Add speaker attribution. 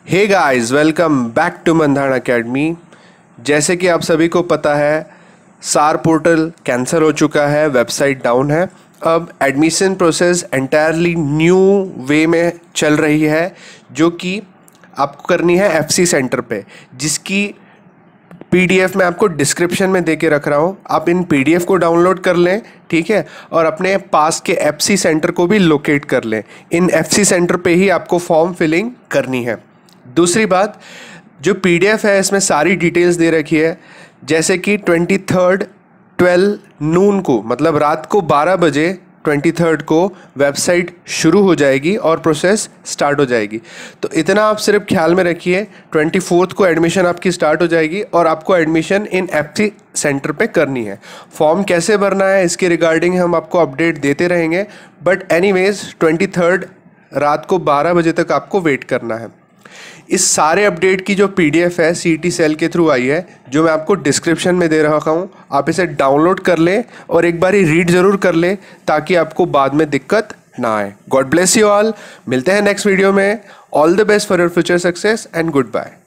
Speaker 1: Hey guys, welcome back to Mandhan academy. जैसे कि आप सभी को पता है, सार पोर्टल कैंसिल हो चुका है, वेबसाइट डाउन है। अब admission process entirely new way में चल रही है, जो कि आपको करनी है एफसी सेंटर पे, जिसकी पीडीएफ मैं आपको डिस्क्रिप्शन में दे के रख रहा हूँ। आप इन पीडीएफ को डाउनलोड कर लें, ठीक है, और अपने पास के एफसी सेंटर को भी लोकेट कर लें। इन एफसी सेंटर पे ही आपको फॉर्म फिलिंग करनी है। दूसरी बात, जो पीडीएफ है इसमें सारी डिटेल्स दे रखी है, जैसे कि 23 12 नून को, मतलब रात को 12 बजे 23 को वेबसाइट शुरू हो जाएगी और प्रोसेस स्टार्ट हो जाएगी। तो इतना आप सिर्फ ख्याल में रखिए, 24 को एडमिशन आपकी स्टार्ट हो जाएगी और आपको एडमिशन इन एफसी सेंटर पे करनी है। फॉर्म कैसे भरना है इसके रिगार्डिंग हम आपको अपडेट देते रहेंगे, बट एनीवेज 23 रात को 12 बजे तक आपको वेट करना है। इस सारे अपडेट की जो पीडीएफ है सीईटी सेल के थ्रू आई है, जो मैं आपको डिस्क्रिप्शन में दे रखा हूँ। आप इसे डाउनलोड कर लें और एक बार ही रीड ज़रूर कर लें, ताकि आपको बाद में दिक्कत ना आए। God bless you all. मिलते हैं नेक्स्ट वीडियो में। All the best for your future success and good bye.